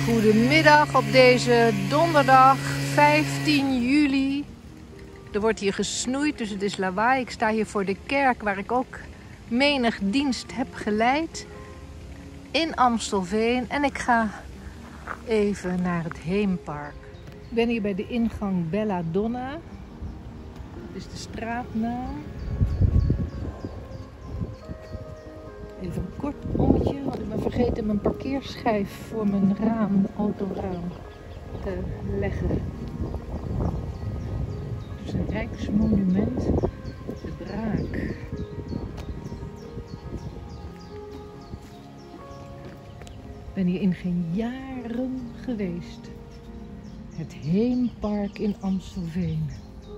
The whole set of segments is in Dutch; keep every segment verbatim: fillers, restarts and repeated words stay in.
Goedemiddag op deze donderdag vijftien juli. Er wordt hier gesnoeid, dus het is lawaai. Ik sta hier voor de kerk waar ik ook menig dienst heb geleid in Amstelveen. En ik ga even naar het Heempark. Ik ben hier bij de ingang Bella Donna. Dat is de straatnaam. Even een kort ommetje, want ik ben vergeten mijn parkeerschijf voor mijn raam, autoraam, te leggen. Het is een rijksmonument, de Braak. Ik ben hier in geen jaren geweest. Het Heempark in Amstelveen.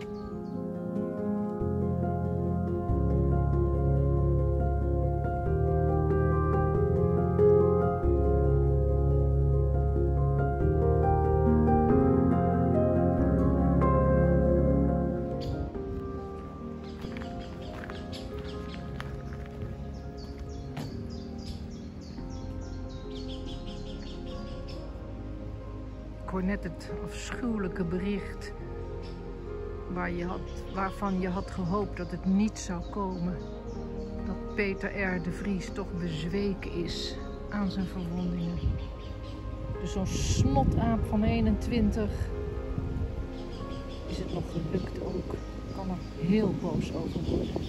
Ik hoor net het afschuwelijke bericht waar je had, waarvan je had gehoopt dat het niet zou komen. Dat Peter R. de Vries toch bezweken is aan zijn verwondingen. Dus zo'n snotaap van eenentwintig is het nog gelukt ook. Ik kan er heel boos over worden.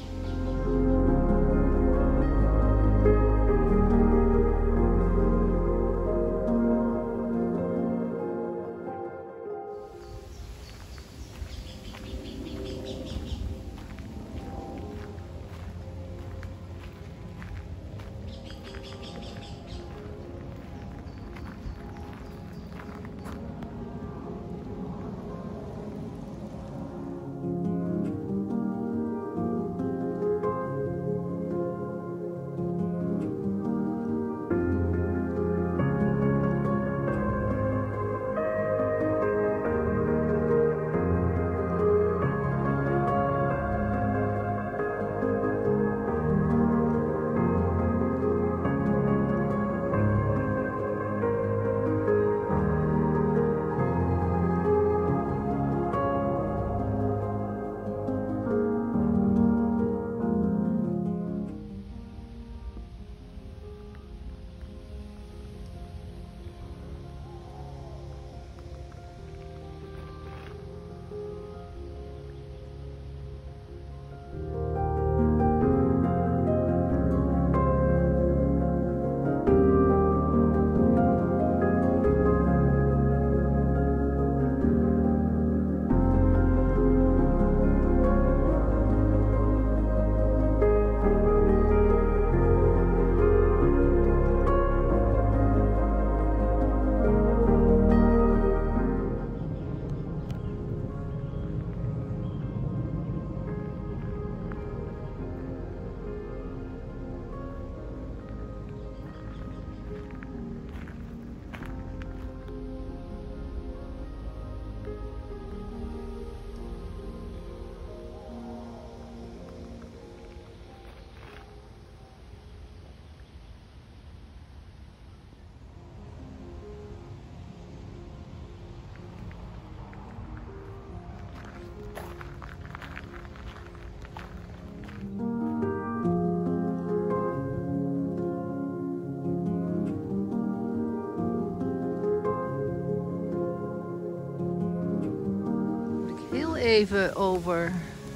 Even over,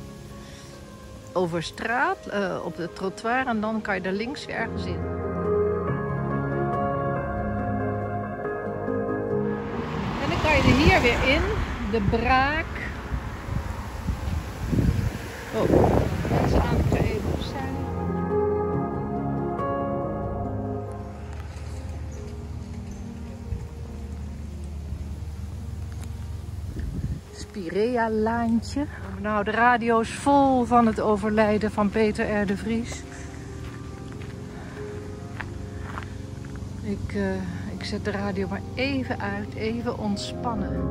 over straat, uh, op het trottoir en dan kan je daar links weer ergens in. En dan kan je er hier weer in, de Braak. Oh, mensen aan het even opzij. Spirea-laantje. Nou, de radio is vol van het overlijden van Peter R. de Vries. Ik, uh, ik zet de radio maar even uit, even ontspannen.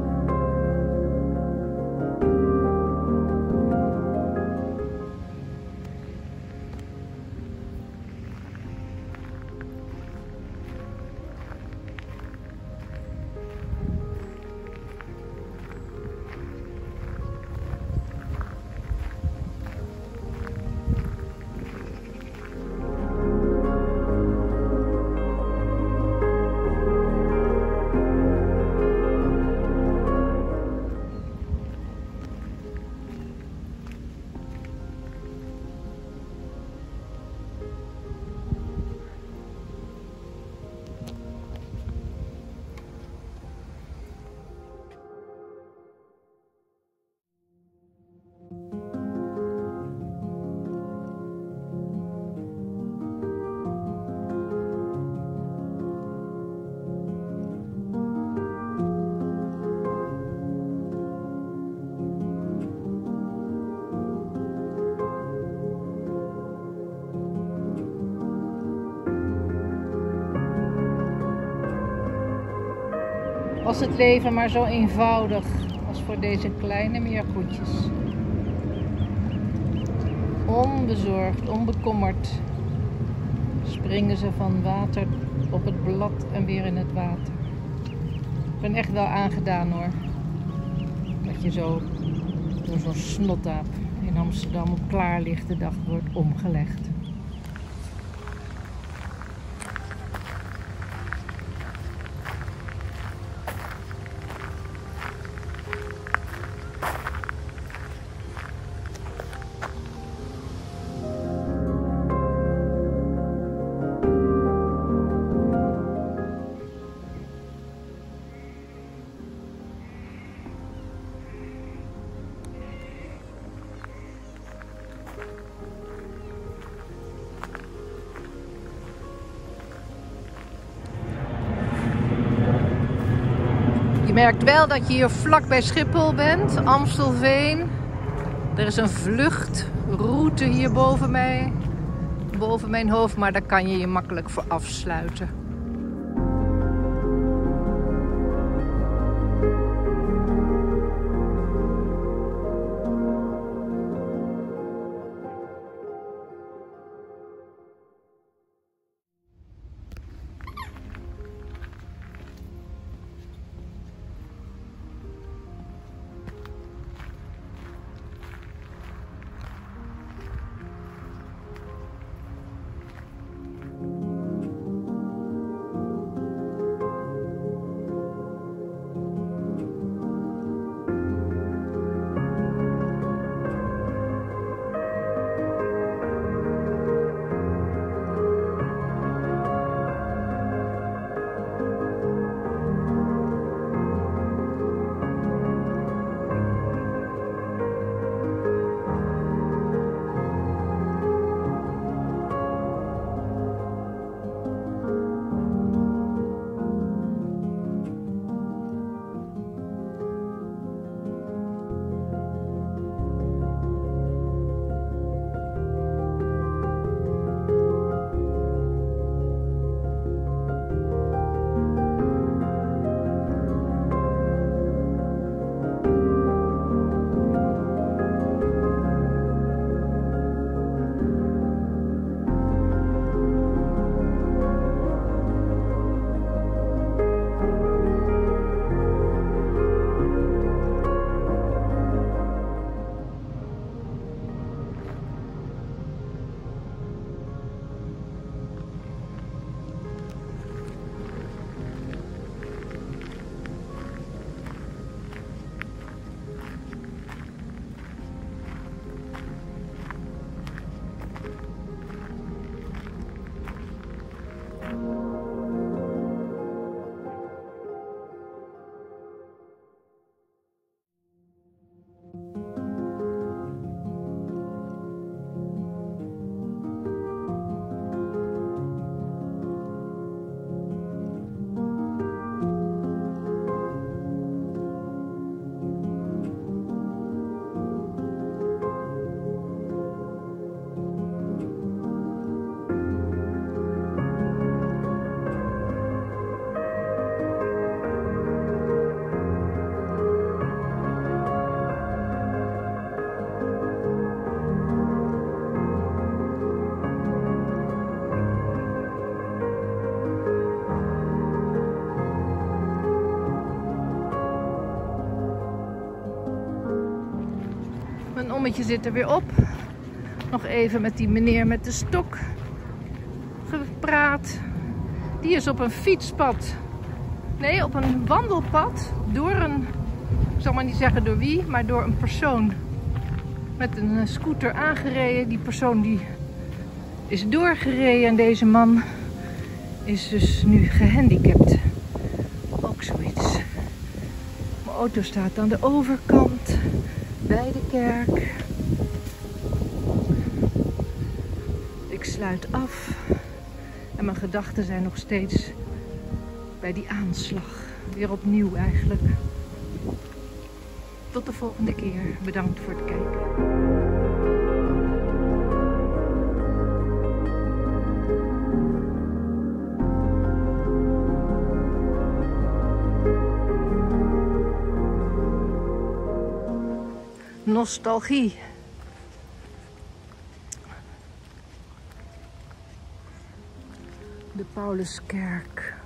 Was het leven maar zo eenvoudig als voor deze kleine meerkoetjes. Onbezorgd, onbekommerd springen ze van water op het blad en weer in het water. Ik ben echt wel aangedaan hoor. Dat je zo door zo'n snottaap in Amsterdam op klaarlichte dag wordt omgelegd. Je merkt wel dat je hier vlak bij Schiphol bent, Amstelveen. Er is een vluchtroute hier boven mij, boven mijn hoofd, maar daar kan je je makkelijk voor afsluiten. Mijn ommetje zit er weer op. Nog even met die meneer met de stok gepraat. Die is op een fietspad. Nee, op een wandelpad. Door een, ik zal maar niet zeggen door wie, maar door een persoon met een scooter aangereden. Die persoon die is doorgereden en deze man is dus nu gehandicapt. Ook zoiets. Mijn auto staat aan de overkant bij de kerk. Ik sluit af en mijn gedachten zijn nog steeds bij die aanslag. Weer opnieuw eigenlijk. Tot de volgende keer. Bedankt voor het kijken. nostalgie. De Pauluskerk.